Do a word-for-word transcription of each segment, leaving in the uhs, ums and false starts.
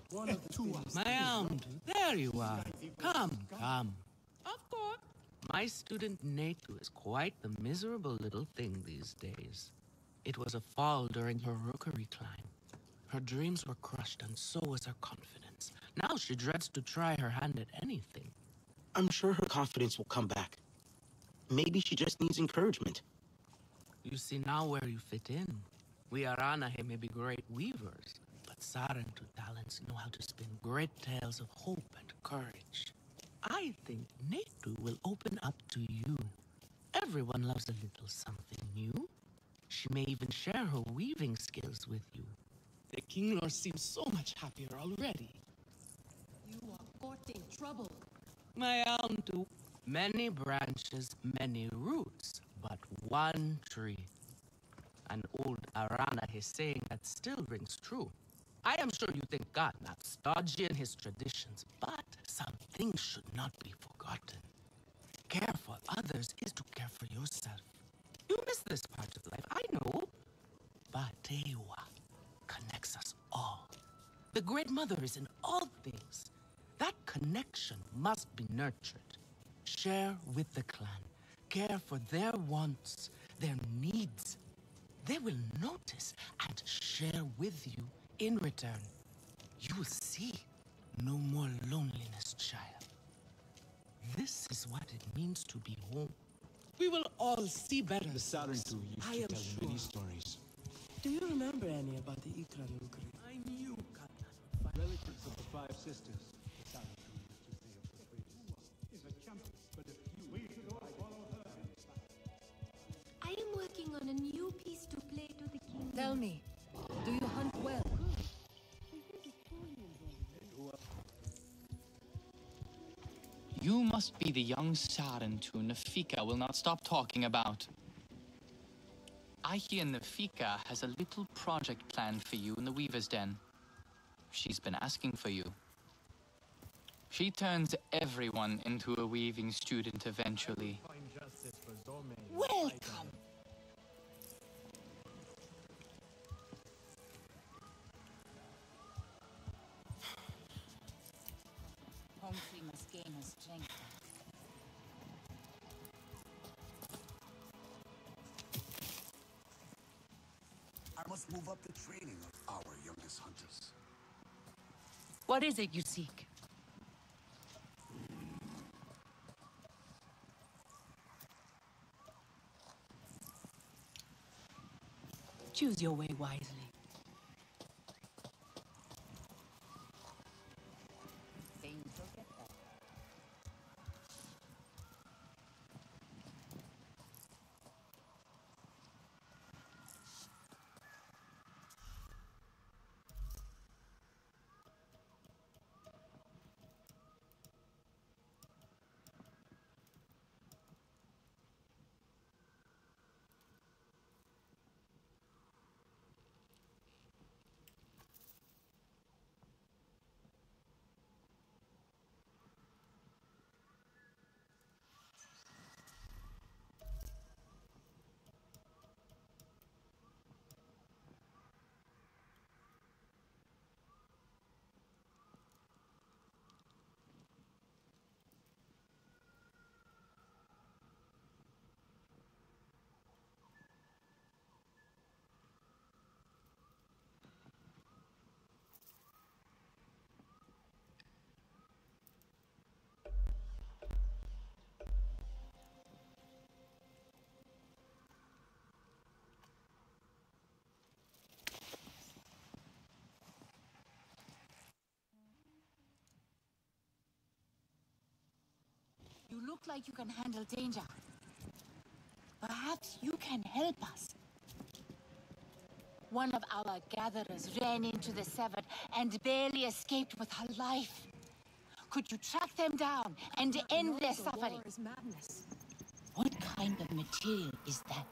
My aunt, there you are. Come, come. Of course. My student Netu is quite the miserable little thing these days. It was a fall during her rookery climb. Her dreams were crushed, and so was her confidence. Now she dreads to try her hand at anything. I'm sure her confidence will come back. Maybe she just needs encouragement. You see now where you fit in. We Aranahe may be great weavers, but Sarentu talents know how to spin great tales of hope and courage. I think Netu will open up to you. Everyone loves a little something new. She may even share her weaving skills with you. The King Lord seems so much happier already. You are courting trouble. My Auntu, many branches, many roots, but one tree. An old Aranahe saying that still rings true. I am sure you think God not stodgy in his traditions, but some things should not be forgotten. Care for others is to care for yourself. You miss this part of life, I know. But Tewa connects us all. The Great Mother is in all things. That connection must be nurtured. Share with the clan. Care for their wants, their needs. They will notice and share with you in return. You will see no more loneliness, child. This is what it means to be home. We will all see better. The Sarentu used I to am tell sure. many stories. Do you remember any about the Ikra Lukri? I knew Katan. Relatives of the Five Sisters. The Sarentu used to say of the three. Is a champion, but if you we should all follow her. I am working on a new piece to play to the king. Tell me, do you hunt well? You must be the young Sarentu Nafika will not stop talking about. I hear Nafika has a little project planned for you in the Weaver's Den. She's been asking for you. She turns everyone into a weaving student eventually. Welcome! Humphrey must gain his strength. I must move up the training of our youngest hunters. What is it you seek? Choose your way wisely. You look like you can handle danger. Perhaps you can help us. One of our gatherers ran into the Severed and barely escaped with her life. Could you track them down and end their suffering? Is madness. What kind of material is that?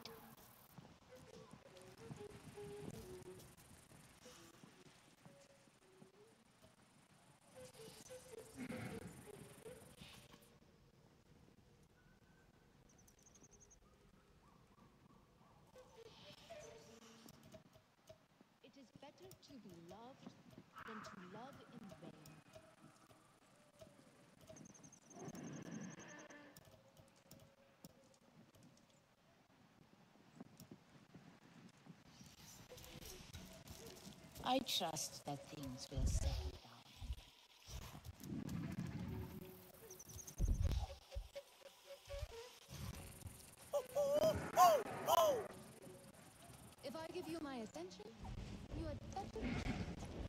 It is better to be loved than to love in I trust that things will settle down. If I give you my attention, you had better keep it.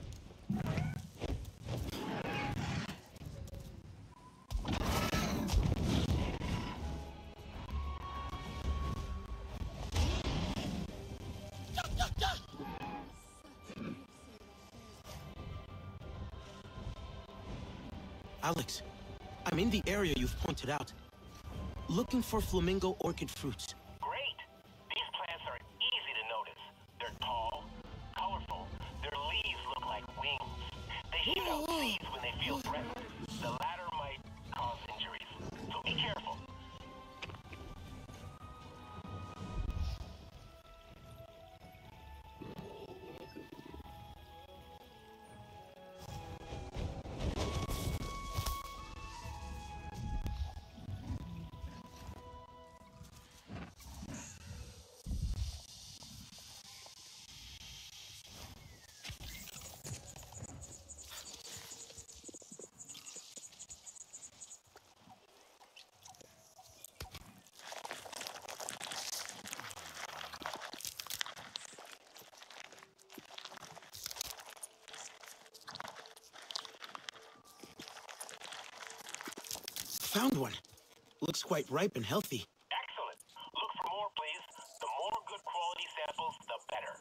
Alex, I'm in the area you've pointed out, looking for flamingo orchid fruits. Great! These plants are easy to notice. They're tall, colorful, their leaves look like wings. They shoot out seeds when they feel threatened. The latter might cause injuries, so be careful. Found one. Looks quite ripe and healthy. Excellent. Look for more, please. The more good quality samples, the better.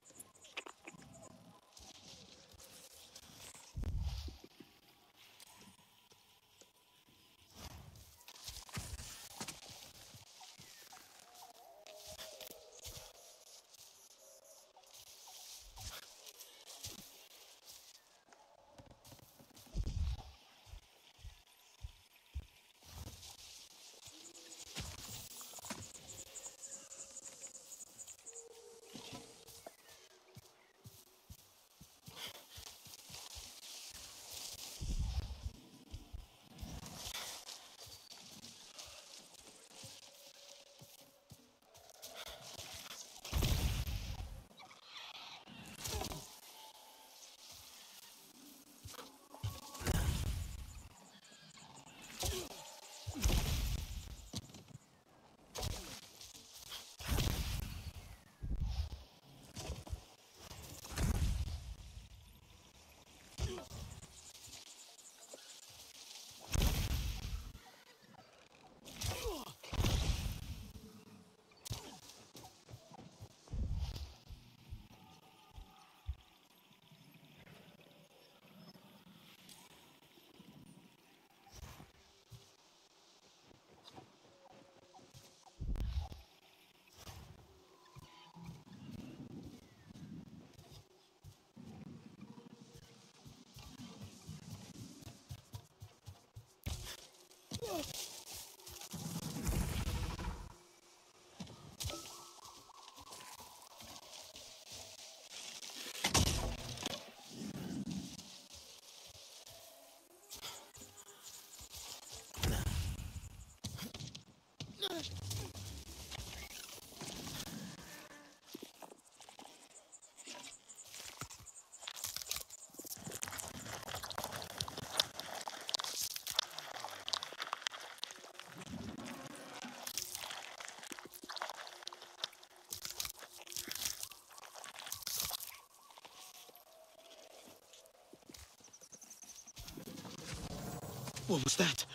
What was that?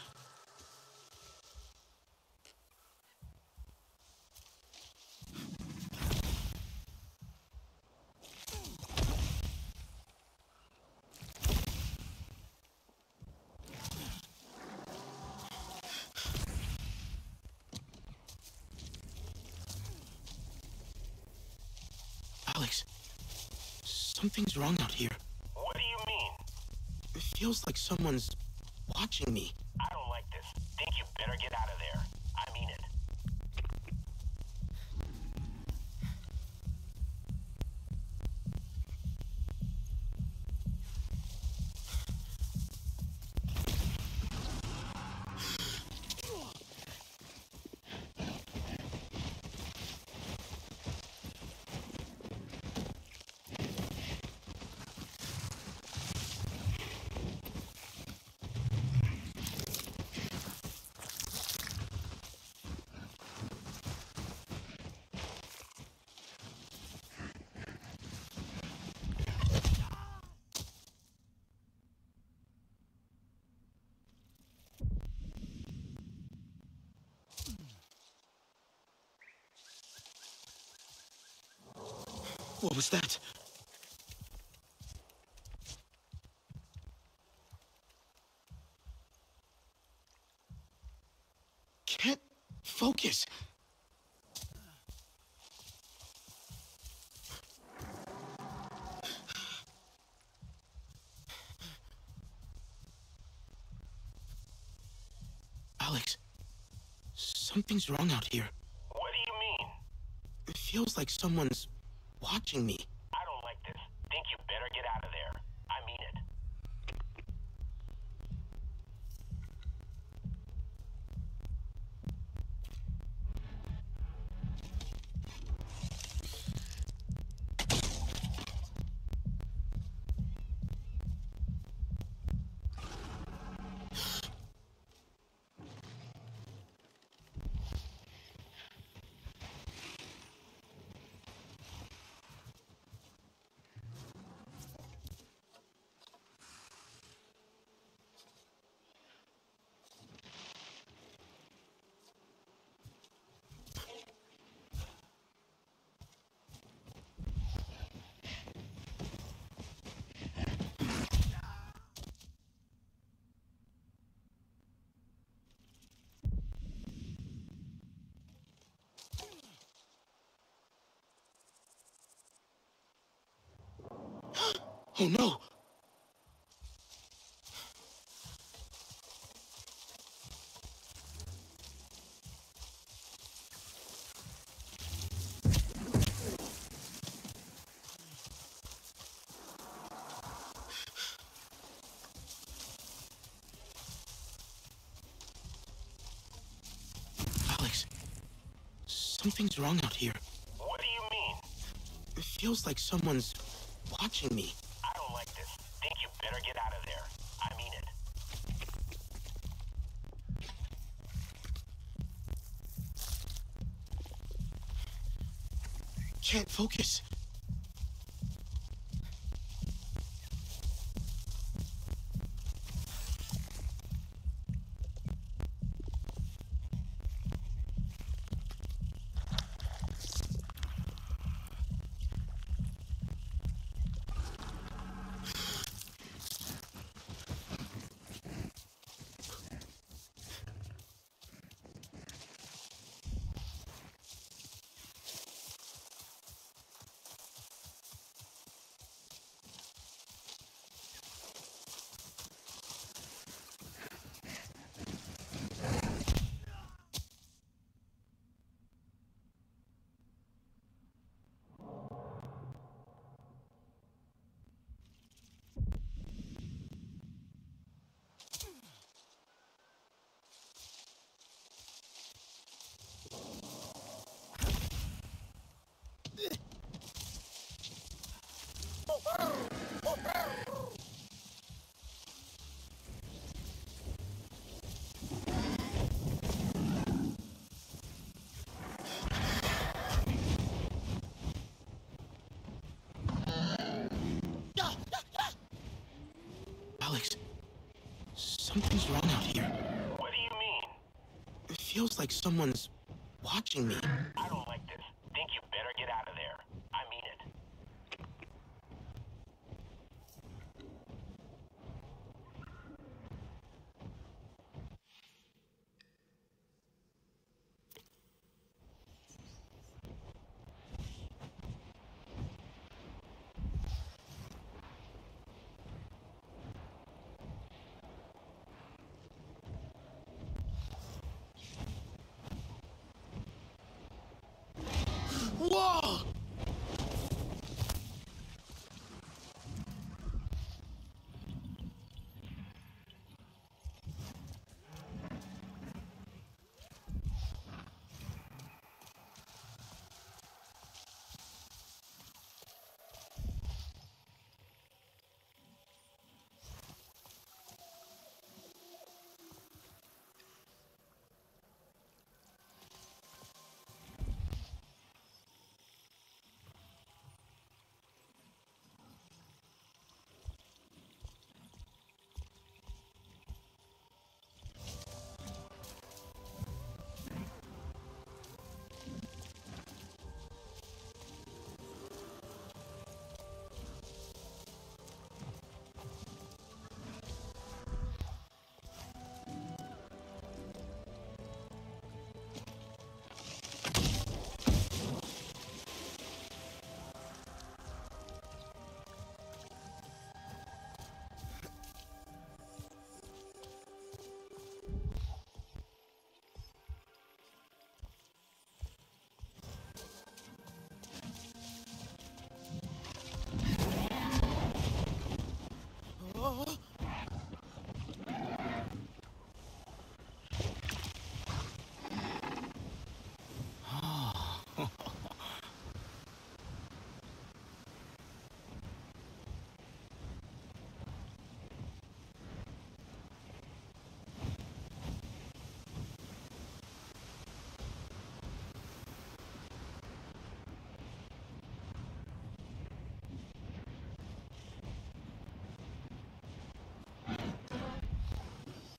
Alex, something's wrong out here. What do you mean? It feels like someone's watching me. I don't like this. Think you better get out of there. I mean it. What was that? Can't focus. Alex, something's wrong out here. What do you mean? It feels like someone's watching me. I don't like this. Think you better get out of there. I mean it. Oh no! Alex, something's wrong out here. What do you mean? It feels like someone's watching me. I don't like this. Think you better get out of there. I mean it. Can't focus. Alex, something's wrong out here. What do you mean? It feels like someone's watching me. I don't like this. Think you better get out of there. I mean it.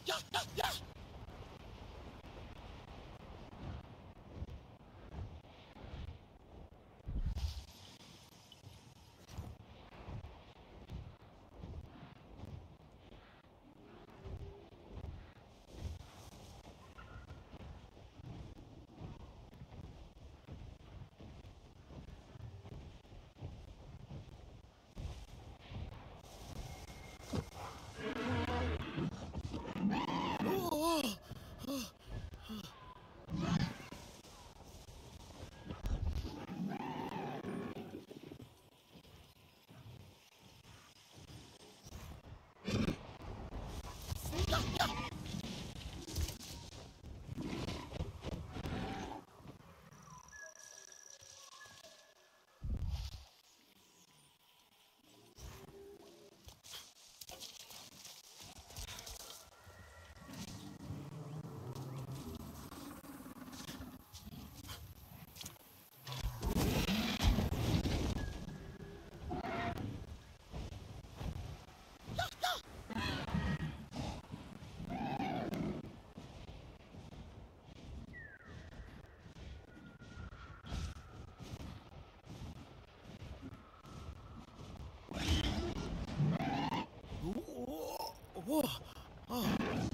Whoa! Oh.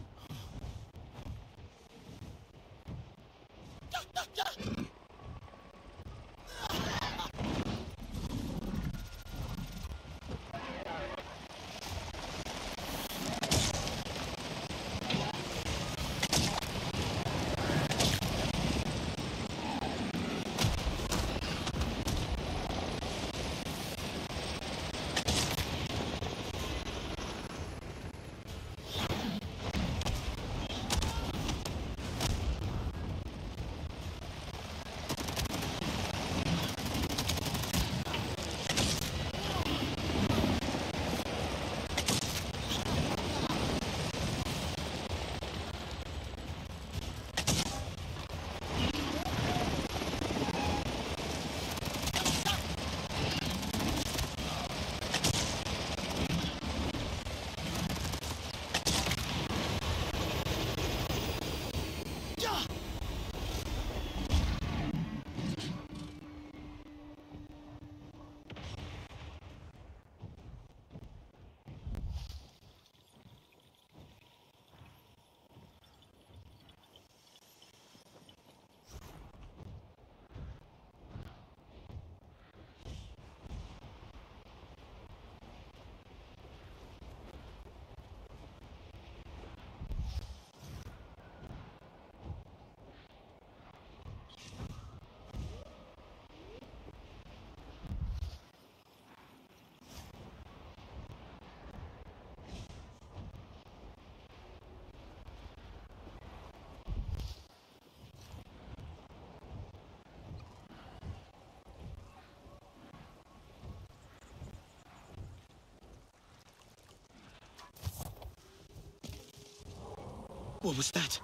What was that?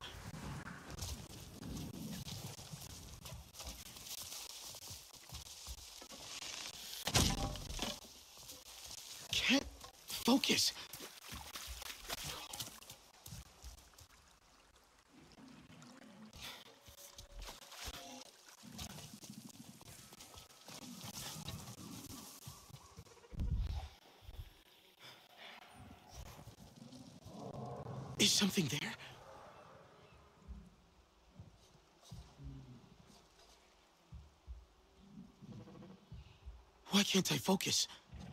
Can't focus. Is something there? Why can't I focus?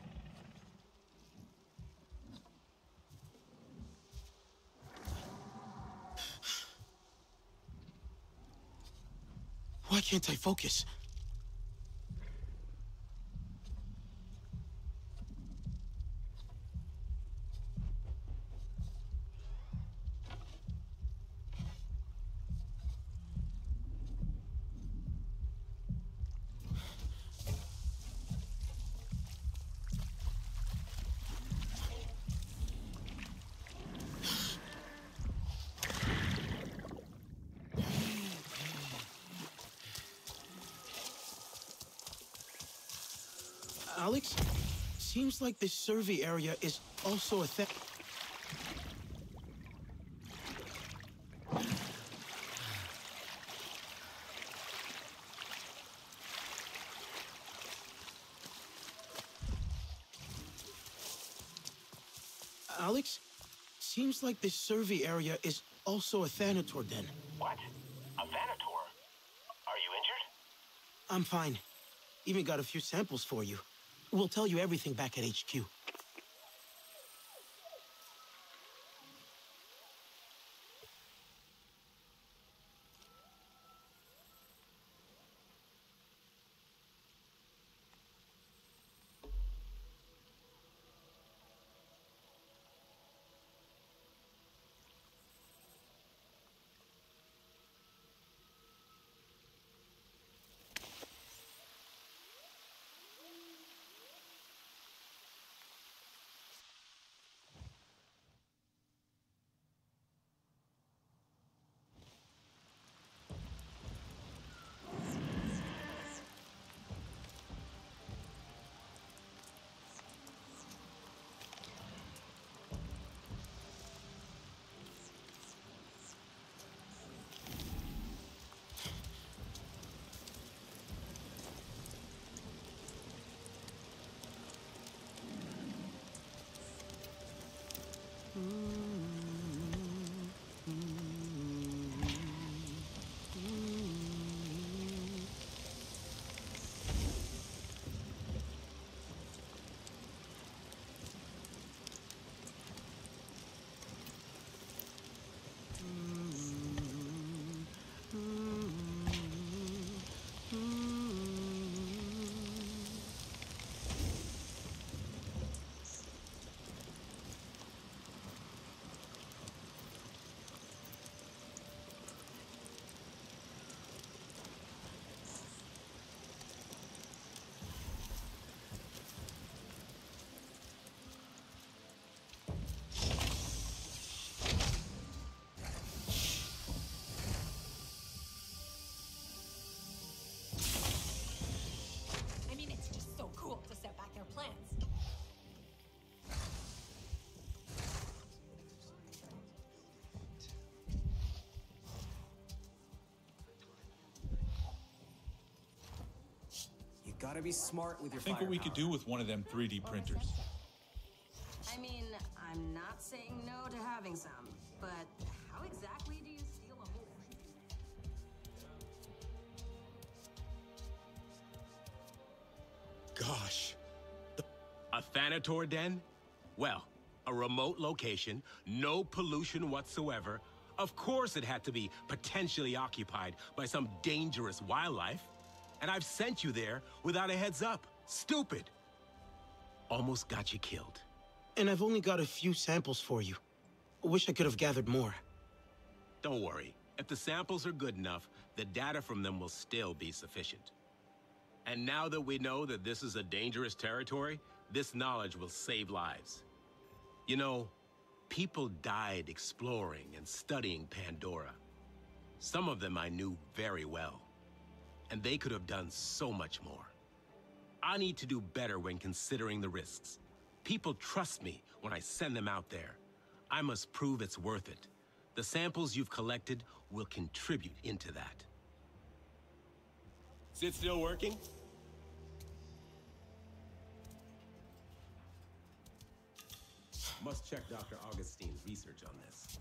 Why can't I focus? Alex, seems like this survey area is also a theft. Alex, seems like this survey area is also a Thanator den. What? A Venator? Are you injured? I'm fine. Even got a few samples for you. We'll tell you everything back at H Q. I mean, it's just so cool to set back their plans. You gotta be smart with your Think what we could do with one of them three D printers. I mean, I'm not saying no to having some, but how exactly do you steal a whole... Gosh. A Thanator den? Well, a remote location, no pollution whatsoever. Of course it had to be potentially occupied by some dangerous wildlife. And I've sent you there without a heads up. Stupid. Almost got you killed. And I've only got a few samples for you. Wish I could have gathered more. Don't worry. If the samples are good enough, the data from them will still be sufficient. And now that we know that this is a dangerous territory, this knowledge will save lives. You know, people died exploring and studying Pandora. Some of them I knew very well. And they could have done so much more. I need to do better when considering the risks. People trust me when I send them out there. I must prove it's worth it. The samples you've collected will contribute into that. Is it still working? Must check Doctor Augustine's research on this.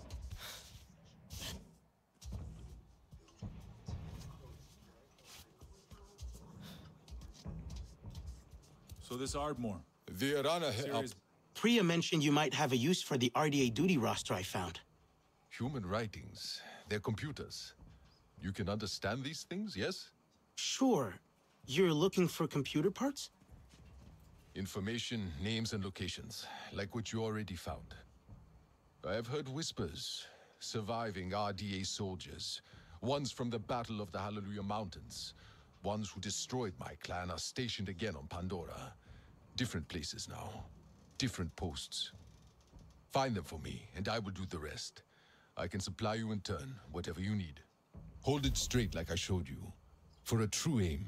So this Ardmore. The Arana... Serious... Priya mentioned you might have a use for the R D A duty roster I found. Human writings. They're computers. You can understand these things, yes? Sure. You're looking for computer parts? Information, names, and locations, like what you already found. I have heard whispers. Surviving R D A soldiers. Ones from the Battle of the Hallelujah Mountains. Ones who destroyed my clan are stationed again on Pandora. Different places now. Different posts. Find them for me, and I will do the rest. I can supply you in turn, whatever you need. Hold it straight like I showed you. For a true aim.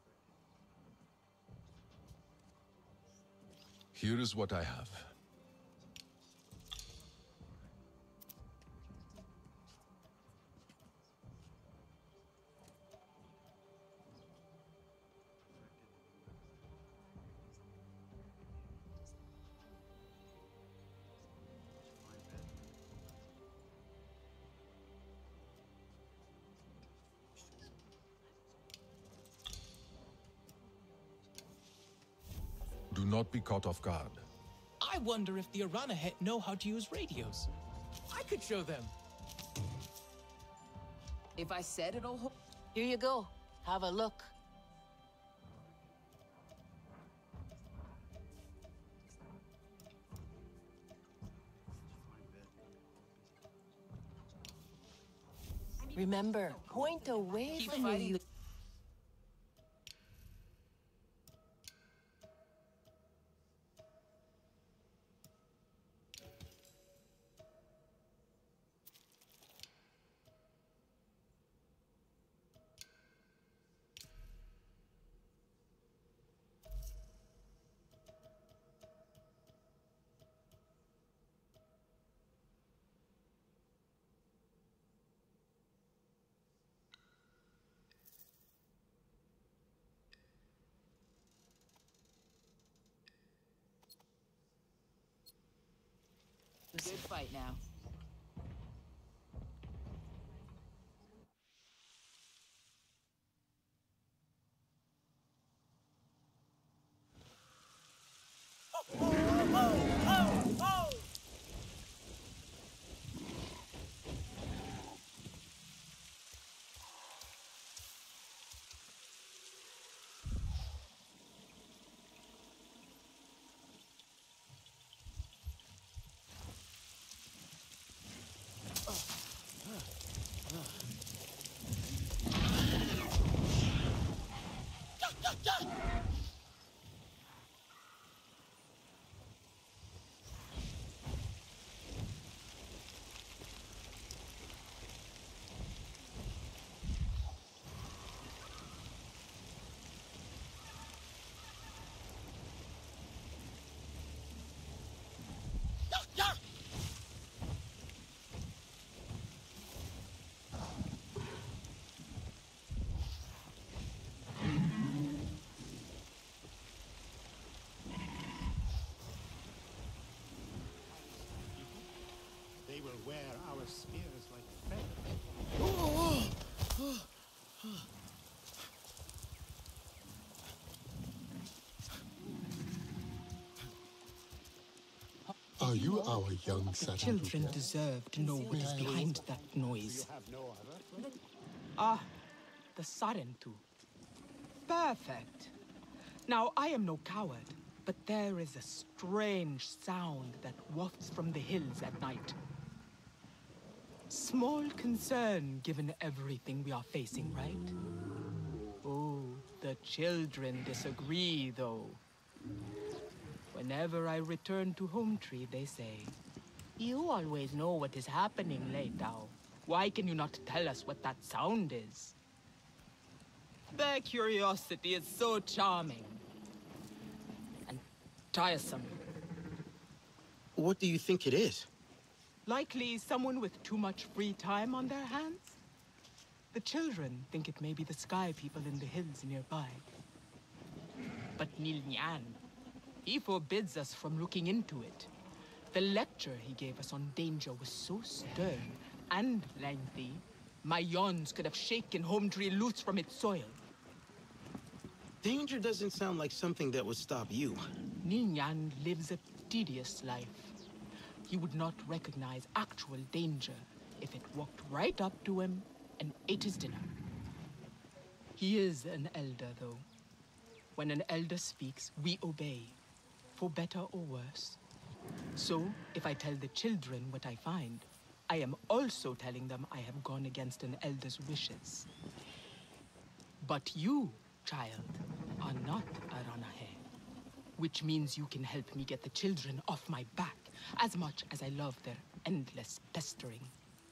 Here is what I have. not be caught off guard. I wonder if the Aranahet know how to use radios. I could show them. If I said it'll hold... Here you go. Have a look. Remember, point away Keep from fighting you. the- Good fight now. They will wear our spears like feathers. Are you our young The Sarantu? children deserve to know what is behind that noise. Ah, the Sarentu. Perfect. Now, I am no coward, but there is a strange sound that wafts from the hills at night. Small concern given everything we are facing, right? Oh, the children disagree, though. Whenever I return to Home Tree, they say, "You always know what is happening, Leitao. Why can you not tell us what that sound is?" Their curiosity is so charming. And tiresome. What do you think it is? Likely someone with too much free time on their hands? The children think it may be the sky people in the hills nearby. But Nilnyan, he forbids us from looking into it. The lecture he gave us on danger was so stern and lengthy, my yawns could have shaken Home Tree loose from its soil. Danger doesn't sound like something that would stop you. Nilnyan lives a tedious life. He would not recognize actual danger if it walked right up to him and ate his dinner. He is an elder, though. When an elder speaks, we obey, for better or worse. So, if I tell the children what I find, I am also telling them I have gone against an elder's wishes. But you, child, are not Aranahe, which means you can help me get the children off my back, as much as I love their endless pestering.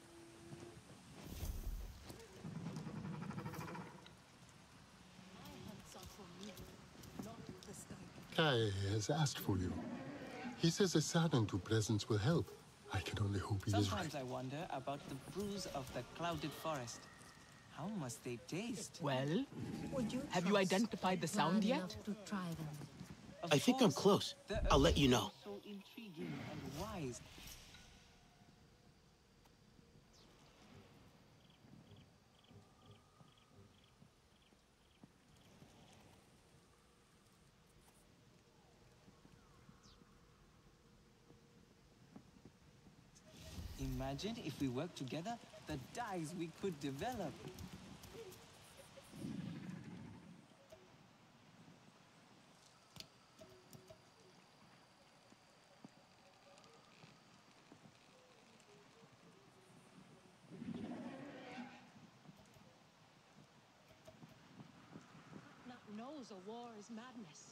Kai has asked for you. He says a Sarantu presence will help. I can only hope he is right. Sometimes I wonder about the brews of the clouded forest. How must they taste? Well, have you identified the sound yet? To try them. I think I'm close. I'll let you know. So intriguing and wise. Imagine if we worked together, the dyes we could develop. Knows a war is madness.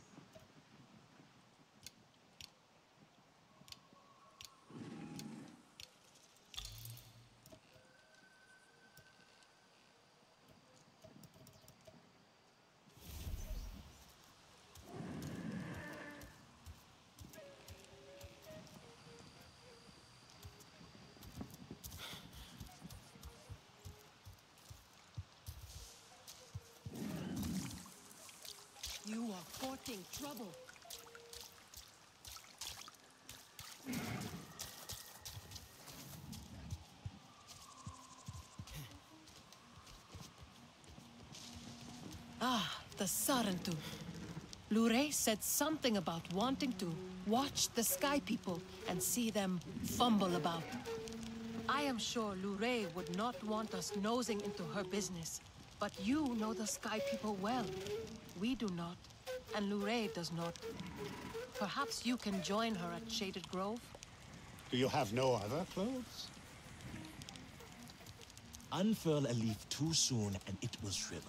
You are courting trouble. Ah, the Sarentu. Lure said something about wanting to watch the Sky People and see them fumble about. I am sure Lure would not want us nosing into her business, but you know the Sky People well. We do not, and Lure does not. Perhaps you can join her at Shaded Grove? Do you have no other clothes? Unfurl a leaf too soon and it will shrivel.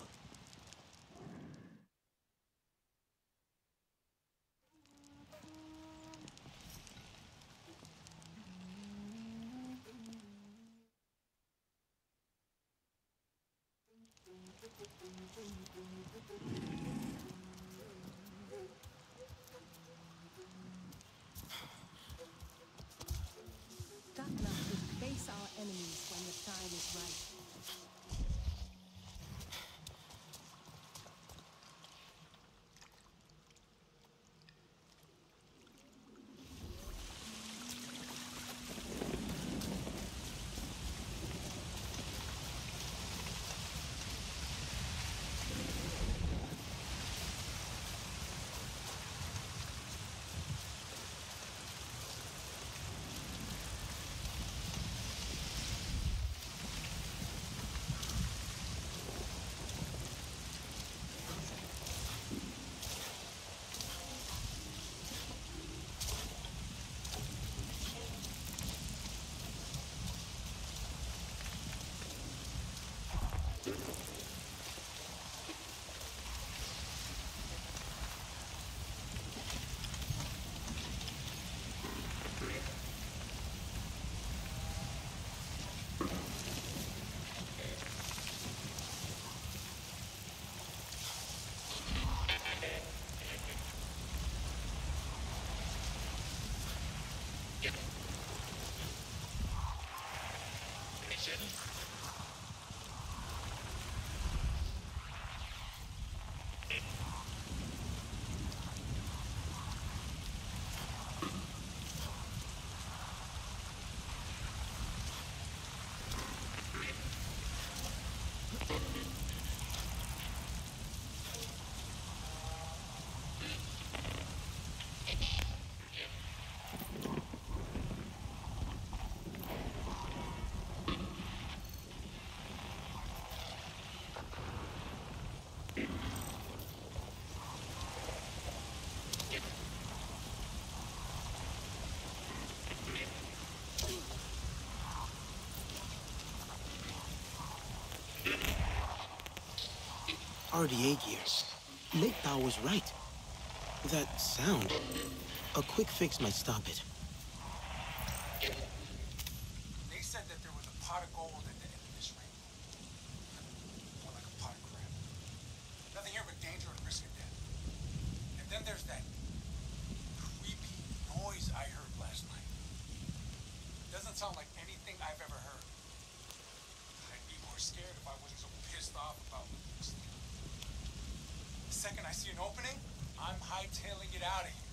Gatla will face our enemies when the time is right. R D A gear. Lake Bao was right. That sound. A quick fix might stop it. They said that there was a pot of gold at the end of this ring. More like a pot of crap. Nothing here but danger and risk of death. And then there's that creepy noise I heard last night. Doesn't sound like anything I've ever heard. I'd be more scared if I wasn't so pissed off about this. The second I see an opening, I'm hightailing it out of here.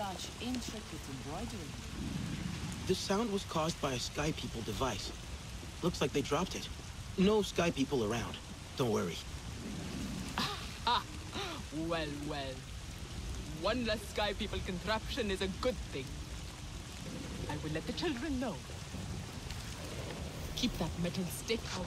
such intricate embroidery. The sound was caused by a Sky People device. Looks like they dropped it. No Sky People around. Don't worry. Ah! Well, well. One less Sky People contraption is a good thing. I will let the children know. Keep that metal stick out.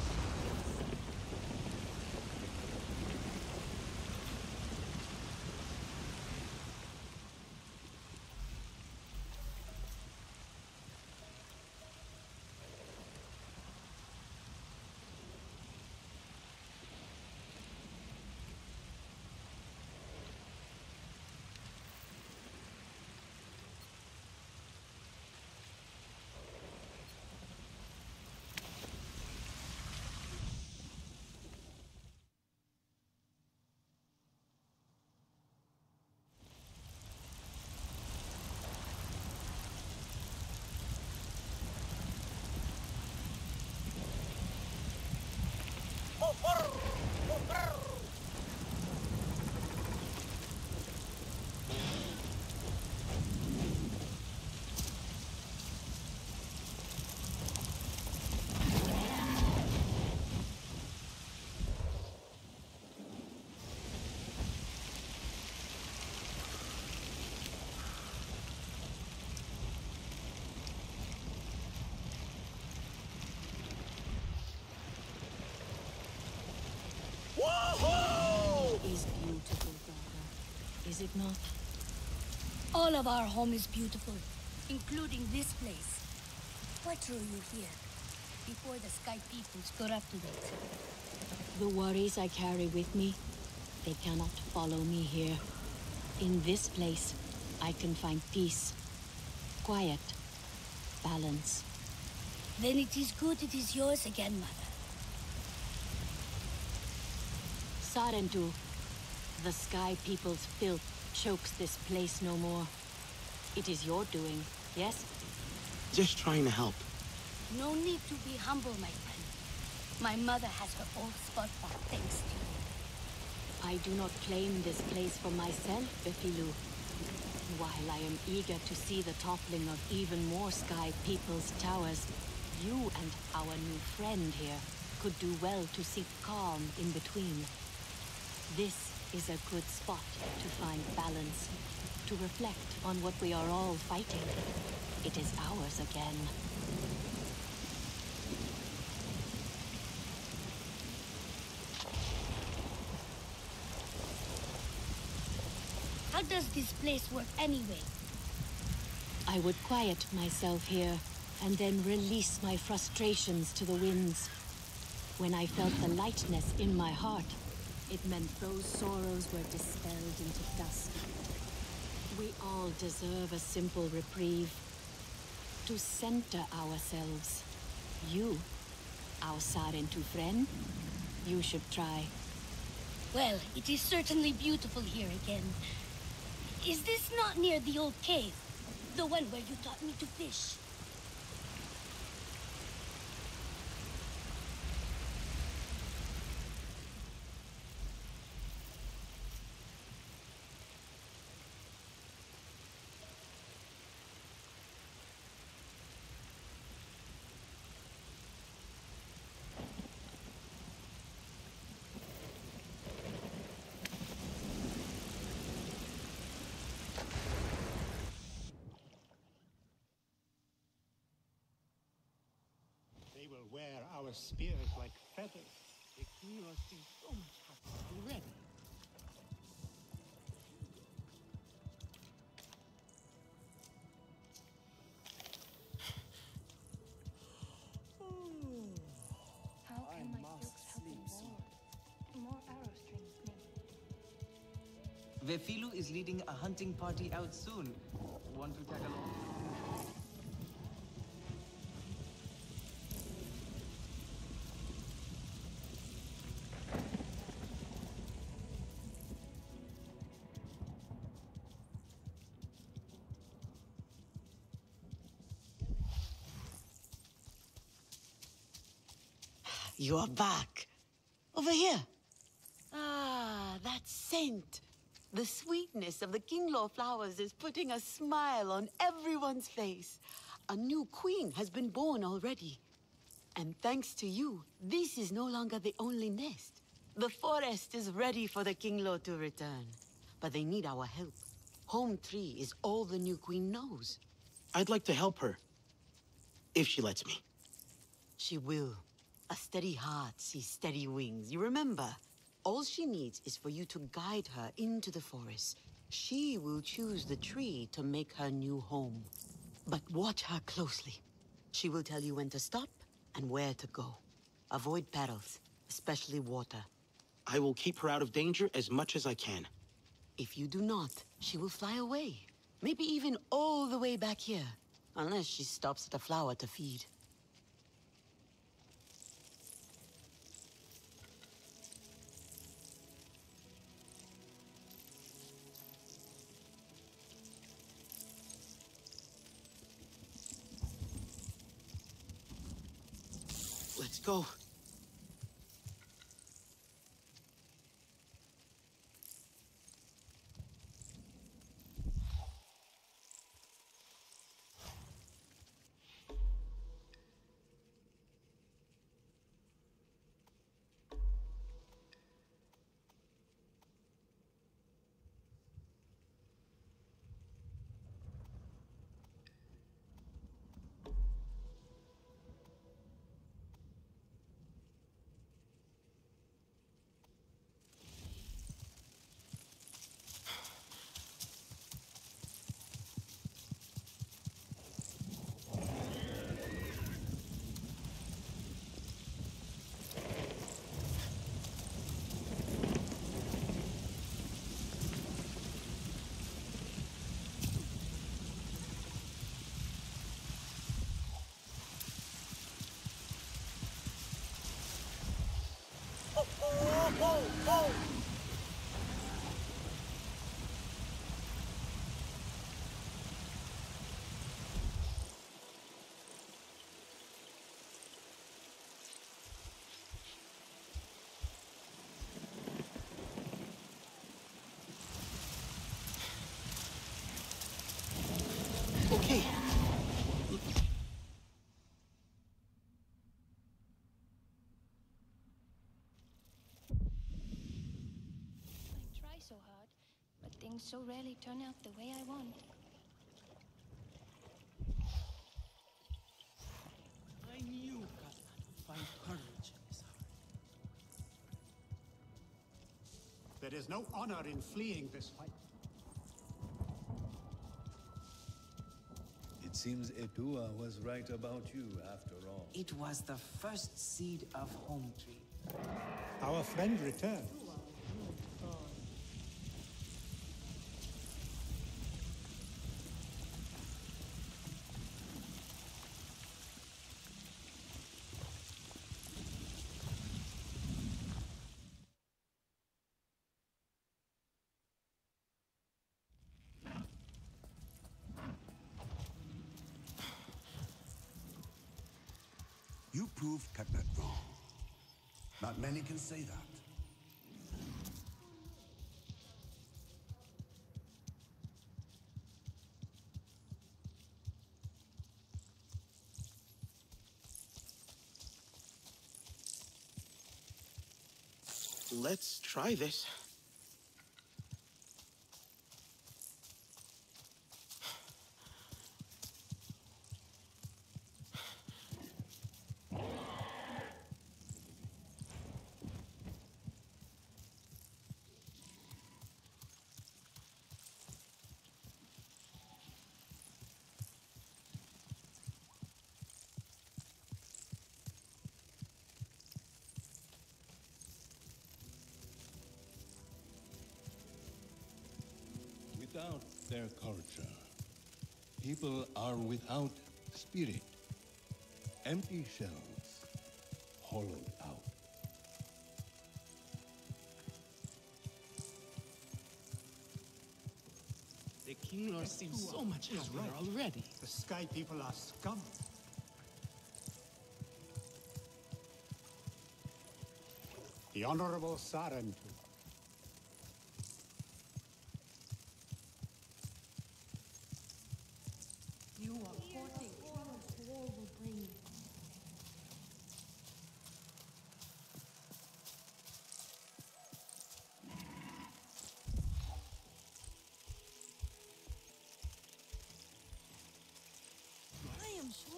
Is beautiful, daughter. Is it not? All of our home is beautiful, including this place. What drew you here? Before the Sky Peoples got up to this. The worries I carry with me, they cannot follow me here. In this place, I can find peace, quiet, balance. Then it is good it is yours again, Mother. Sarentu, the Sky People's filth chokes this place no more. It is your doing, yes? Just trying to help. No need to be humble, my friend. My mother has her own spot back thanks to you. I do not claim this place for myself, Befilu. While I am eager to see the toppling of even more Sky People's towers, you and our new friend here could do well to seek calm in between. This is a good spot to find balance, to reflect on what we are all fighting. It is ours again. How does this place work anyway? I would quiet myself here, and then release my frustrations to the winds. When I felt the lightness in my heart, it meant those sorrows were dispelled into dust. We all deserve a simple reprieve. To center ourselves. You, our Sarentu friend, you should try. Well, it is certainly beautiful here again. Is this not near the old cave? The one where you taught me to fish? They will wear our spears like feathers. They kill us in so much happiness already. How can my silks help in war? More arrow strings, maybe. Vefilu is leading a hunting party out soon. Want to tag along? You are back. Over here. Ah, that scent. The sweetness of the Kinglor flowers is putting a smile on everyone's face. A new queen has been born already. And thanks to you, this is no longer the only nest. The forest is ready for the Kinglor to return. But they need our help. Home Tree is all the new queen knows. I'd like to help her. If she lets me. She will. A steady heart sees steady wings. You remember? All she needs is for you to guide her into the forest. She will choose the tree to make her new home. But watch her closely. She will tell you when to stop and where to go. Avoid perils, especially water. I will keep her out of danger as much as I can. If you do not, she will fly away. Maybe even all the way back here. Unless she stops at a flower to feed. Let's go. Okay. I try so hard, but things so rarely turn out the way I want. I knew Katna would find courage in his heart. There is no honor in fleeing this fight. It seems Etua was right about you, after all. It was the first seed of Home Tree. Our friend returned. You proved Katna wrong. Not many can say that. Let's try this. Without their culture, people are without spirit. Empty shells, hollowed out. The Kinglor seems so much happier already. The Sky people are scum. The Honorable Sarentu.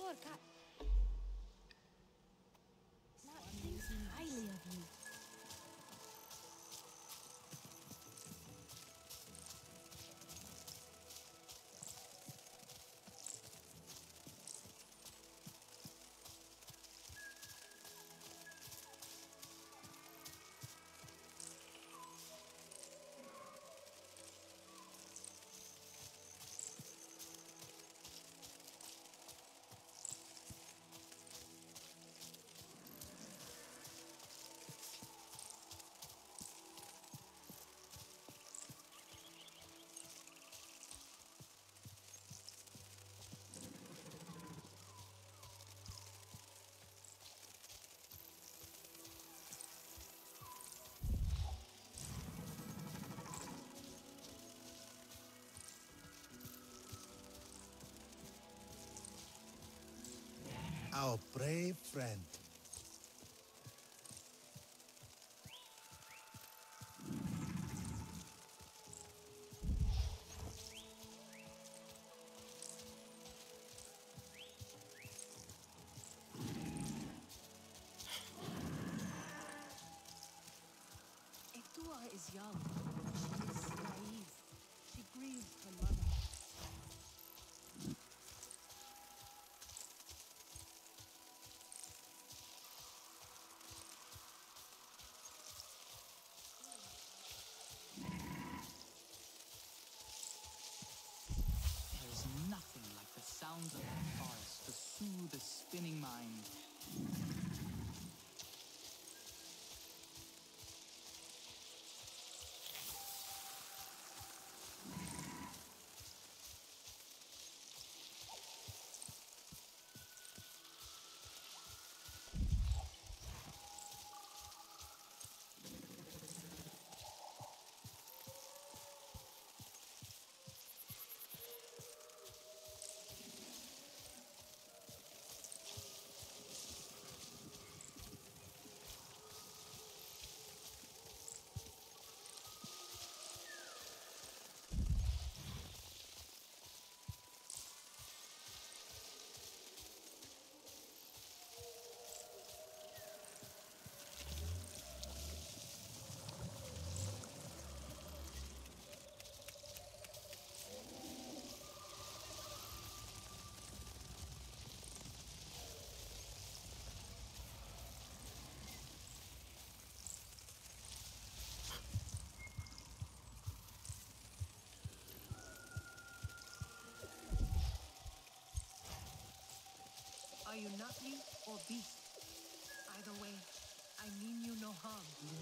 favor, Cap. Not thinking highly of you. Our brave friend. Ektua is young. She is naive. She grieves her mother. There is nothing like the sounds of the forest to soothe a spinning mind. Are you Na'vi or beast? Either way, I mean you no harm.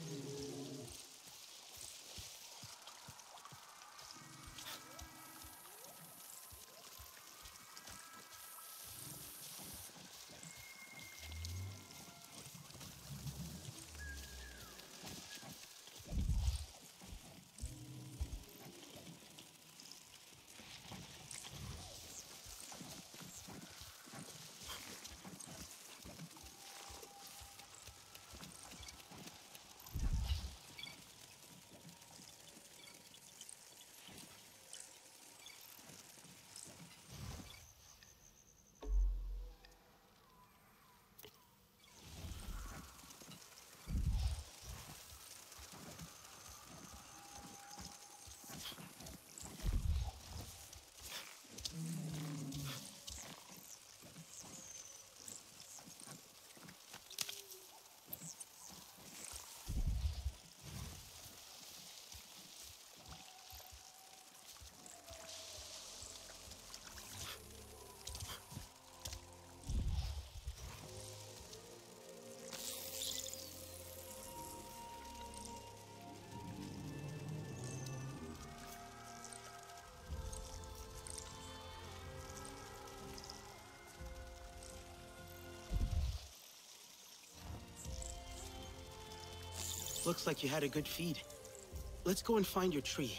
Looks like you had a good feed. Let's go and find your tree.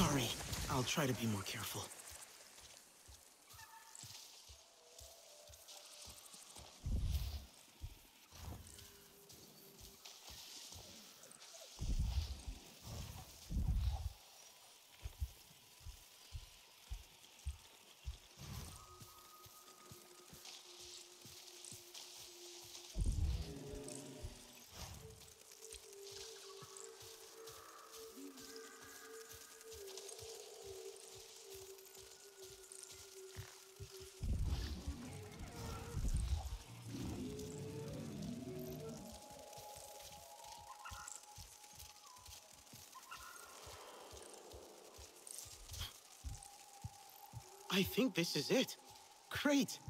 Sorry. I'll try to be more careful. I think this is it. Great.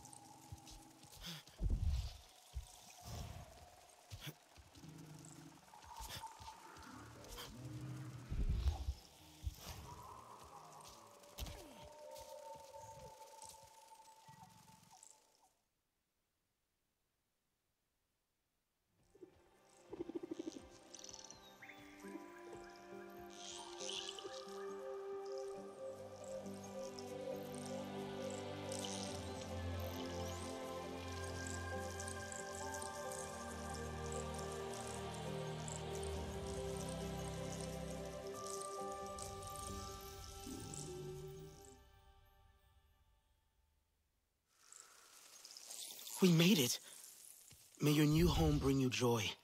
We made it. May your new home bring you joy.